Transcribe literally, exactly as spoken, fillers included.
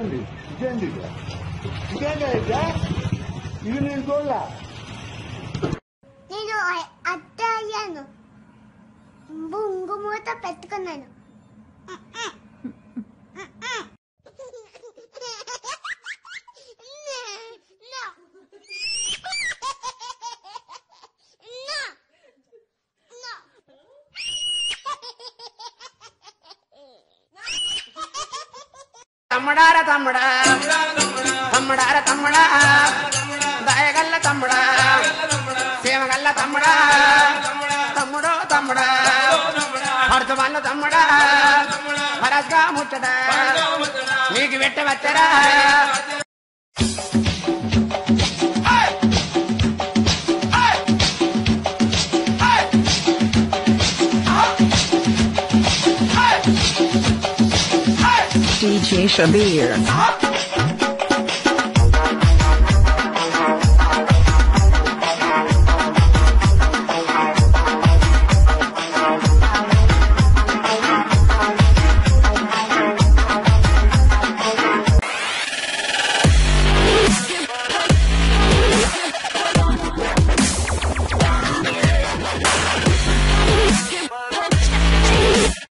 ఇదేంటి ఇదేంటి ఇదేంటా ఇది నేను చూడలా. నేను అత్త అయ్యాను, బొంగుమూత పెట్టుకున్నాను. తమ్ముడార తమ్ముడా తమ్ముడార తమ్ముడా దయగల్ల తమ్ముడా సేమగల్ల తమ్ముడా తమ్ముడో తమ్ముడా పడుతుమల్ల తమ్ముడా మరస్గా ముచ్చడా నీకు వెట్ట వచ్చరా. D J Shabir.